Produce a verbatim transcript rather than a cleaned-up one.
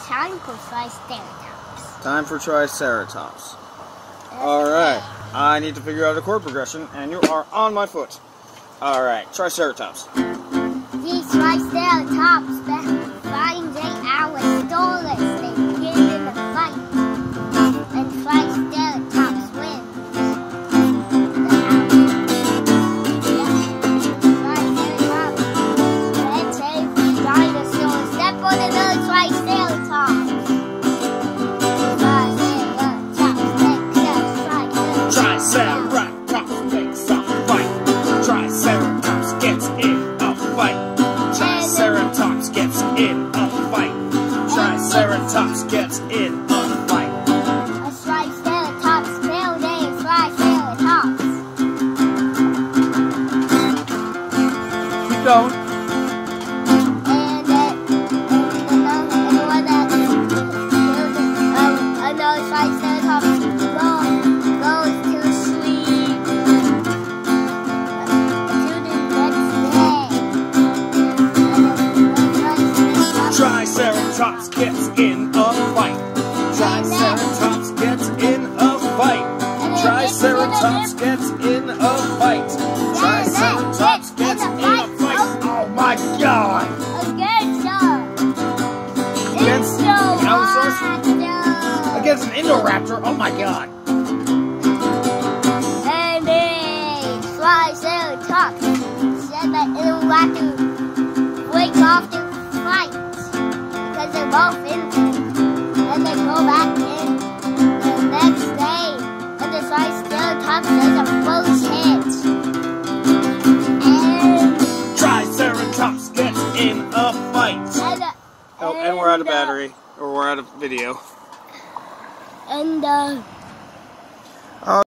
time for Triceratops. Time for Triceratops. Alright, I need to figure out a chord progression, and you are on my foot. Alright, Triceratops. These Triceratops finds eight hours stolen. They begin in a fight, and Triceratops wins. Triceratops. Let's save the dinosaurs. Step on another Triceratops. Triceratops makes a fight. Triceratops gets in a fight. Triceratops gets in a fight. Triceratops gets in a fight. A Triceratops failed a Triceratops. Keep going. And uh, and another and one that um, another Triceratops goes goes to sleep until the next day. Triceratops gets in a fight. Triceratops gets in a fight. Triceratops gets in a fight. Triceratops gets in a fight. Oh my God! Against Against the dinosaurs? Indoraptor. Against an Indoraptor? Oh my God! And a Triceratops said that Indoraptor breaks off the fight because they're both in there. And they go back in the next day. And the Triceratops does a first hit. And Triceratops gets in a fight. And, uh, Oh, and we're out of uh, battery. Or we're out of video. And uh